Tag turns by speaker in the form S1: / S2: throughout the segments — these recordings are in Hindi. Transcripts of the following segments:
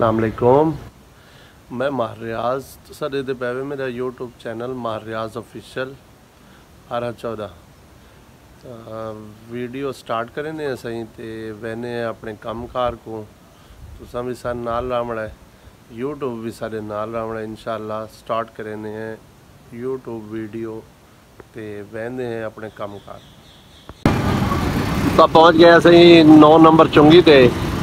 S1: अस्सलाम वालेकुम। मैं माहिर रियाज तुसां दे पे मेरा यूट्यूब चैनल माहिर रियाज ऑफिशियल 1814 वीडियो स्टार्ट करें ने सही तो वहने अपने कामकार को तुसां भी सारे नाल रावण है, यूट्यूब भी सारे नाल रावण है। इंशाअल्लाह स्टार्ट करें हैं यूट्यूब वीडियो तो वहने हैं अपने कामकार। तो पहुँच गया सही 9 नंबर चुंगी ते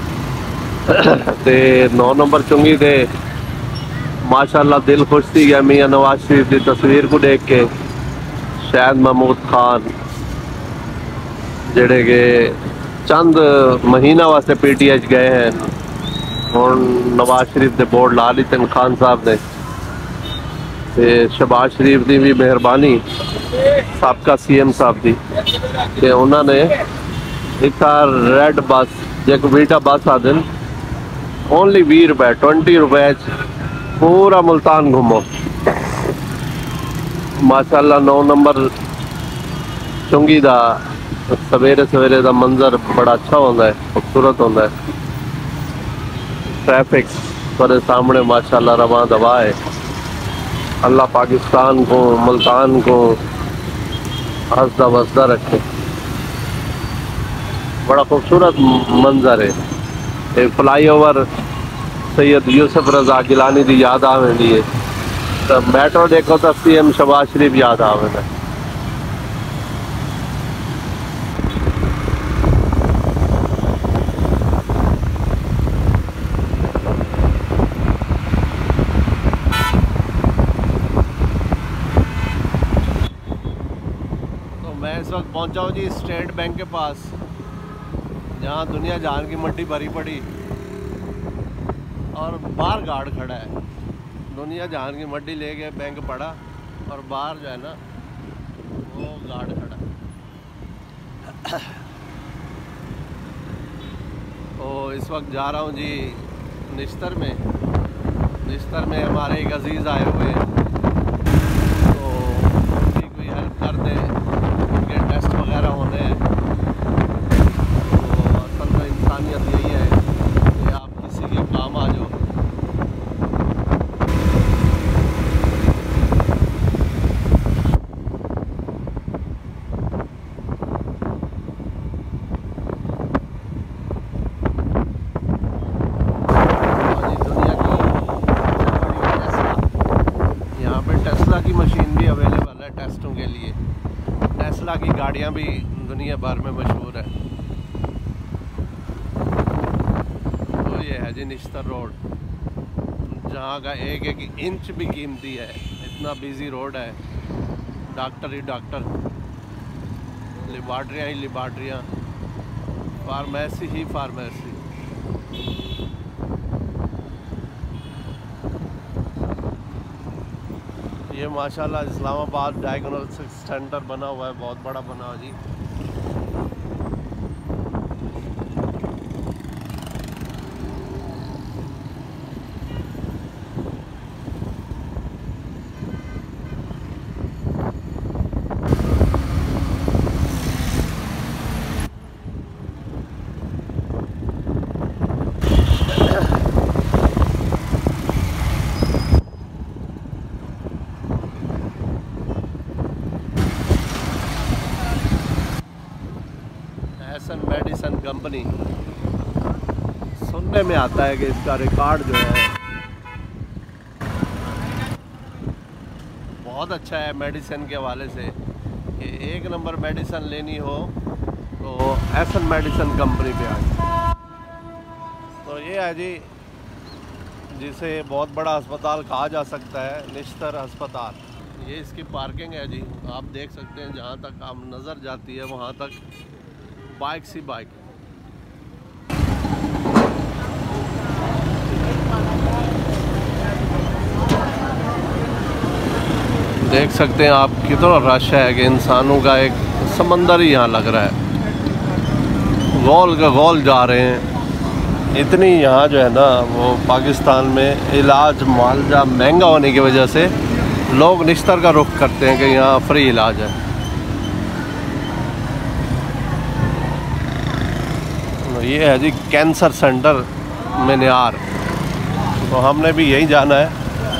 S1: 9 नंबर चुंगी थे। माशाल्लाह दिल खुश थी गया मियाँ नवाज शरीफ की तस्वीर को देख के। शायद महमूद खान जेड़े के चंद महीना वास्ते PTH गए हैं और नवाज शरीफ के बोर्ड ला ली तन खान साहब ने। शहबाज शरीफ की भी मेहरबानी सबका CM साहब की उन्होंने एक रेड बस एक वीटा बस आ दिन ओनली 20 रुपए 20 रुपए पूरा मुल्तान घूमो। माशाल्लाह 9 नंबर चुंगी दा सवेरे सवेरे का मंजर बड़ा अच्छा होता है, खूबसूरत होता है। ट्रैफिक थोड़े सामने माशाल्लाह रवां दवा है। अल्लाह पाकिस्तान को मुल्तान को हंसदा वसदा रखे। बड़ा खूबसूरत मंजर है। फ्लाई ओवर सैयद यूसुफ रजा गिलानी की याद आ वेंदी है। तो मेट्रो देखो तो CM शहबाज शरीफ याद आ वेंदा। तो मैं इस वक्त पहुंचा हूँ जी स्टेट बैंक के पास, जहाँ दुनिया जहान की मट्टी भरी पड़ी और बाहर गार्ड खड़ा है। दुनिया जहान की मट्टी ले गए बैंक पड़ा और बाहर जो है ना वो गार्ड खड़ा है। तो इस वक्त जा रहा हूँ जी निश्तर में हमारे एक अजीज़ आए हुए हैं, तो उनकी कोई हेल्प कर दें, उनके टेस्ट वगैरह होने हैं। तो असल में इंसानियत यही है कि आप किसी के काम आ जाओ। की मशीन भी अवेलेबल है टेस्टों के लिए। टेस्ला की गाड़ियां भी दुनिया भर में मशहूर है। तो ये है जी निश्तर रोड, जहाँ का एक एक इंच भी कीमती है। इतना बिजी रोड है, डॉक्टर ही डॉक्टर, लेबार्ट्रियाँ ही लेबार्ट्रियाँ, फार्मेसी ही फार्मेसी। ये माशाल्लाह इस्लामाबाद डायग्नोस्टिक सेंटर बना हुआ है, बहुत बड़ा बना हुआ जी। मेडिसिन कंपनी, सुनने में आता है कि इसका रिकॉर्ड जो है बहुत अच्छा है मेडिसिन के हवाले से, कि 1 नंबर मेडिसिन लेनी हो तो एसन मेडिसिन कंपनी पे आए। तो ये है जी जिसे बहुत बड़ा अस्पताल कहा जा सकता है, निश्तर अस्पताल। ये इसकी पार्किंग है जी, आप देख सकते हैं जहाँ तक आप नज़र जाती है वहाँ तक बाइक सी बाइक। देख सकते हैं आप कितना रश है कि इंसानों का एक समंदर ही यहाँ लग रहा है। गोल का गोल जा रहे हैं। इतनी यहाँ जो है ना वो पाकिस्तान में इलाज मुआवजा महंगा होने की वजह से लोग निश्तर का रुख करते हैं कि यहाँ फ्री इलाज है। ये है जी कैंसर सेंटर मिनार। तो हमने भी यहीं जाना है।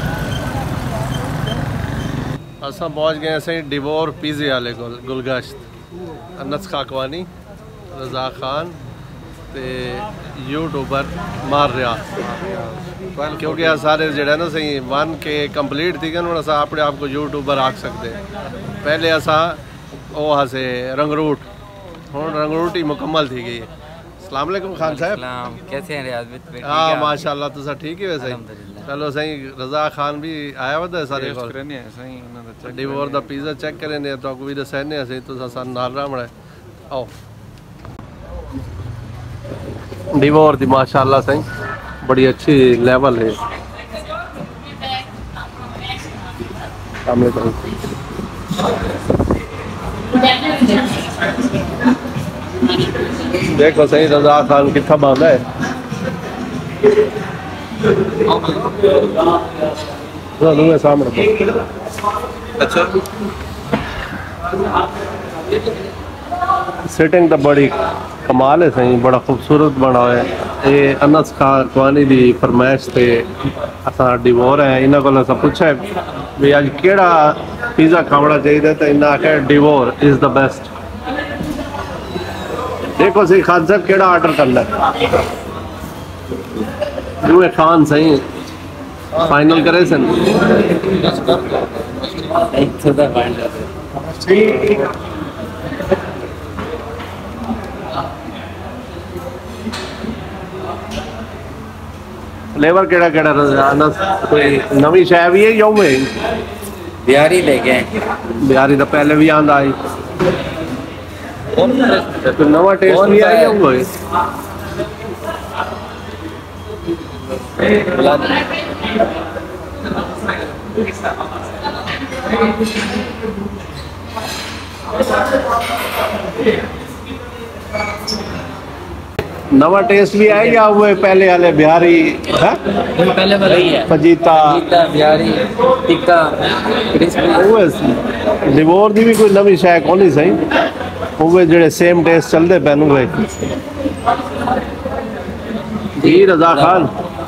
S1: असा पहुँच गए असें डिवोर पिज़्ज़े वाले को गुलगश्त अनस खाकवानी रज़ा खान ते यूट्यूबर मार रहा क्योंकि सारे जड़ा ना सही 1K कंप्लीट थी कि असा अपने आप को यूट्यूबर आख सकते। पहले असा वो हसे रंगरूट हूँ रंगरूट ही मुकम्मल थी गई है। अस्सलाम वालेकुम खान साहब,
S2: कैसे हैं रियाज भाई?
S1: हाँ माशाल्लाह तुसा ठीक है वैसे। चलो सही रज़ा खान भी आया वह सारे डिवोर दा पिज़्ज़ा चेक करें तो भी दसने सही तुसा सन नाल रामड़ा आओ डिवोर दी माशाल्लाह सही बड़ी अच्छी लेवल है। देखो सही रज़ा खान कितना बांधा है। सामने अच्छा सिटिंग तो बड़ी कमाल है सही, बड़ा खूबसूरत बना है। ये अनस खाकवानी दी फरमाइश थे असा डिवोर है इन्हों को पूछा है भी अज केड़ा पिज़्ज़ा खावना चाहिए तो इन्हें आख्या डिवोर इज़ द बेस्ट। देखो सही खान साहब केड़ा ऑर्डर करना है जुए खान सही फाइनल करे सन। फ्लेवर केड़ा केड़ा कोई नवी शय भी है या
S2: बिहारी लेके
S1: बिहारी तो पहले भी आंदा आई तो नवा टेस्ट भी आई है नवा टेस्ट भी है या वो पहले वाले बिहारी है?
S2: पहले वाला ही है
S1: फजीता
S2: बिहारी टिक्का
S1: डिवोर दी भी कोई नवी शय कौन सही वो जेडे सेम टेस्ट चलते पैनू भाई जी रज़ा खान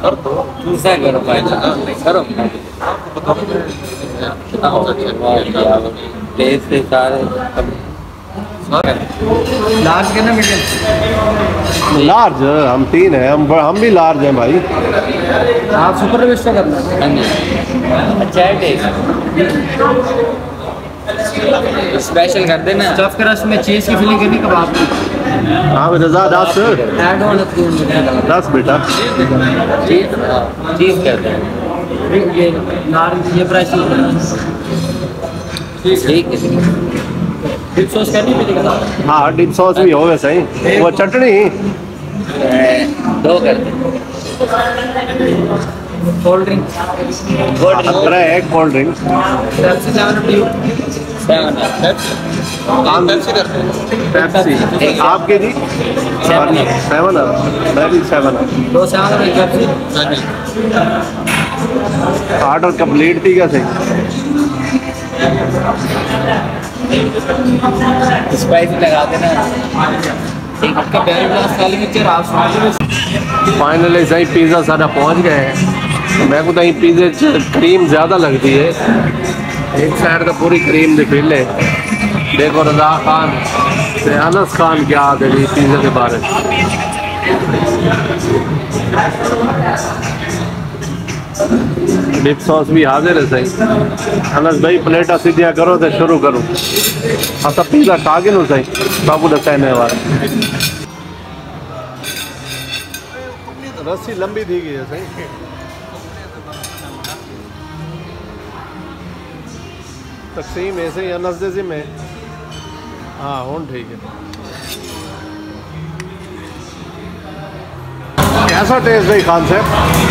S2: करो टेस्ट सारे लार्ज के ना मीडियम
S1: लार्ज हम 3 हैं हम भी लार्ज हैं भाई।
S2: आप सुपर रिक्वेस्ट करना अच्छा है टेस्ट स्पेशल कर देना स्टफ क्रस्ट में चीज़ की फिलिंग करनी कबाब की।
S1: हाँ रज़ा 10
S2: ऐड ऑन
S1: 10 बेटा
S2: चीज़ कर देना ये नार ये प्राइस ठीक है। डिप सॉस करनी मिलेगा? हाँ
S1: डिप सॉस भी होगा सही। वो चटनी
S2: 2 कर दे। कोल्ड ड्रिंक
S1: एक कोल्ड ड्रिंक पेप्सी आपके जी 7 मैं भी 7 ऑर्डर कंप्लीट थी क्या सही
S2: स्पाइसी लगा देना एक आपका प्यारे ग्लास खाली में
S1: फाइनली सही पिज़्ज़ा सारा पहुंच गए हैं। मैं को तो पिज़्ज़े क्रीम ज़्यादा लगती है एक साइड तो पूरी क्रीम दिखिल है। देखो रज़ा खान से अनस खान क्या आते हैं पिज़्ज़े के बारे में। डिप सॉस भी हाजिर है सही। अनस भाई प्लेटा सीधिया करो तो शुरू करो असा पिज़्ज़ा खा के नो सही बाबू दसाने वाला रस्सी लंबी थी गई है सही। तकसीम ऐसे ही अनस जैसे में हाँ हूँ ठीक है। कैसा टेस्ट है खान साहब?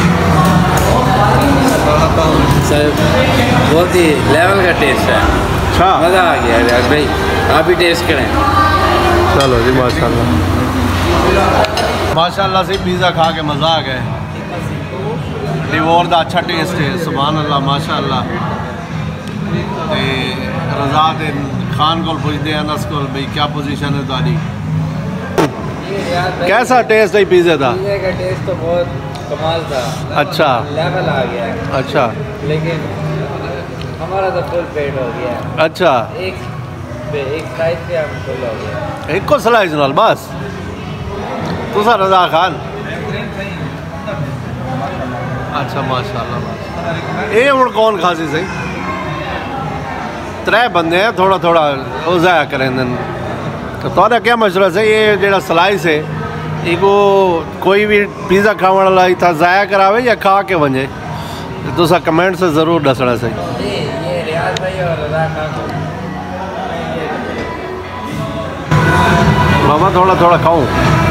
S2: सर बहुत ही लेवल का टेस्ट है।
S1: अच्छा
S2: मज़ा आ गया यार भाई आप भी टेस्ट करें।
S1: चलो जी माशाल्लाह माशाल्लाह से पिज़्ज़ा खा के मज़ा आ गया। डिवोर दा अच्छा टेस्ट है सुभान अल्लाह माशाल्लाह। रज़ा खान को पूछते हैं अनस को भाई क्या पोजीशन है तारी कैसा टेस्ट है पिज़्ज़े का?
S2: पिज़्ज़े का टेस्ट तो बहुत कमाल था।
S1: अच्छा
S2: लेवल आ गया है।
S1: अच्छा
S2: लेकिन हमारा तो फुल पेट हो गया है।
S1: अच्छा
S2: एक साइज से हम फुल हो गया।
S1: एक को स्लाइस नाल बस तुसा रजा खान। अच्छा माशाल्लाह। ये हुण कौन खासी सही त्रै बंदे हैं थोड़ा थोड़ा वो ज़ाया करें तो तुहाडा क्या मशवरा से ये जेड़ा स्लाइस है इको कोई भी पिज़्ज़ा खाने वाला इतना ज़ाया करावे या खा के वजे तुसा कमेंट से ज़रूर दसना सही।
S2: ये रियाज भाई और रजा खान
S1: मामा थोड़ा थोड़ा खाऊं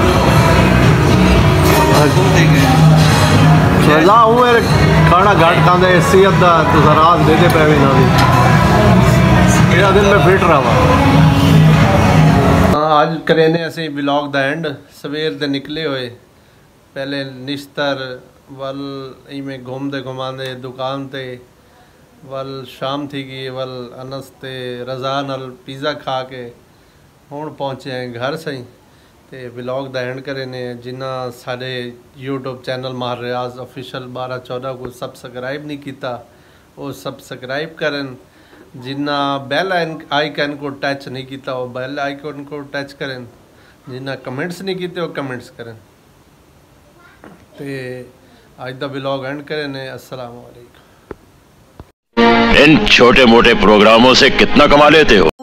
S1: रजा हूँ खाना घट खाते सेहत का तुसा रात देते पे भी ना भी दिन में फिट रहा। आज करेने असी ब्लॉग दा एंड सवेर दे निकले हुए पहले निश्तर वल इमें घूमते घुमाते दुकान ते वल शाम थी गई वल अनस ते रजा नाल पिज़्ज़ा खा के हुण पहुँचे हैं घर सही ते ब्लॉग दा एंड करेने जिन्ना साडे यूट्यूब चैनल मार रियाज ऑफिशियल 12-14 को सब्सक्राइब नहीं किया वो सब्सक्राइब करें। जिन्ना बेल आइकन को टच नहीं किया वो बेल आइकन को टच करें। जिन्ना कमेंट्स नहीं किए वो कमेंट्स करें। ते आज दा ब्लॉग एंड करें। अस्सलाम वालेकुम।
S3: इन छोटे मोटे प्रोग्रामों से कितना कमा लेते हो?